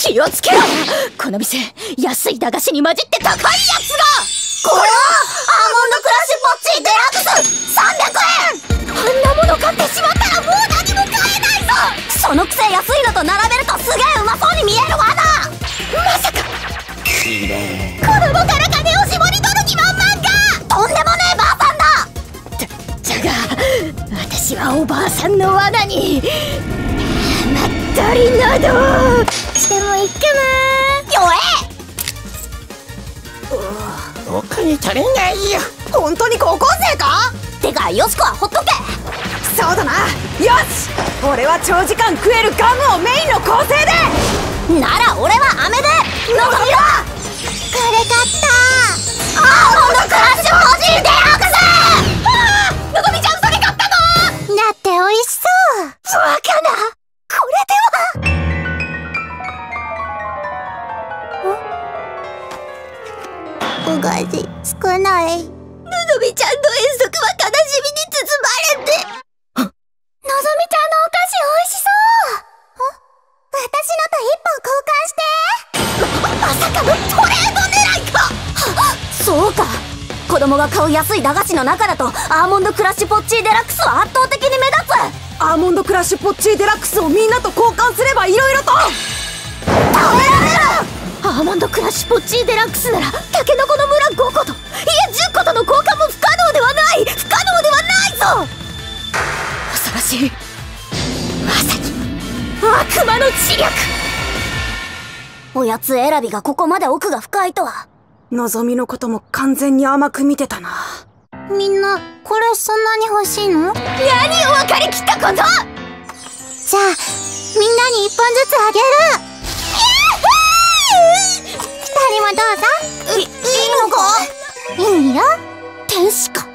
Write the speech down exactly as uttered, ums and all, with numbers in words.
気をつけろ。この店安い駄菓子に混じって高いやつが。これはアーモンドクラッシュポッチーデラックスさんびゃくえん。あんなもの買ってしまったらもう何も買えないぞ。そのくせ安いのと並べるとすげえうまそうに見えるわな。まさかきれい。 子供から金を絞り取る気満々か。とんでもねえばあさんだ。だだが私はおばあさんの罠にまったりなどしてもいいかな。よえ。 お金足りないよ。 本当に高校生か。 てかよしこはほっとけ。 そうだな。よし、俺は長時間食えるガムをメインの構成で。 なら俺は飴で。のぞみだ。これ買ったアーモンドクラッシュポジーデラックス。ああ、のぞみちゃんそれ買ったの。だって美味しそう。バカな、これでは。おがじ少ない。のぞみちゃんの遠足は悲しみに包まれて。のぞみちゃんのお菓子美味しそう。私のと一本交換して。ま、まさかのトレード狙いか。そうか、子供が買う安い駄菓子の中だとアーモンドクラッシュポッチーデラックスは圧倒的に目立つ。 アーモンドクラッシュポッチーデラックスをみんなと交換すればいろいろと食べられる。アーモンドクラッシュポッチーデラックスならタケノコの村ごこと、いえじゅっことの交換も不可能ではない。不可能ではないぞ。恐ろしい。まさに悪魔の知略。おやつ選びがここまで奥が深いとは。 のぞみのことも完全に甘く見てたな。 みんなこれそんなに欲しいの？何を分かりきったこと。じゃあみんなに一本ずつあげる。二人もどうぞ。い、いいのか？いいよ。天使か。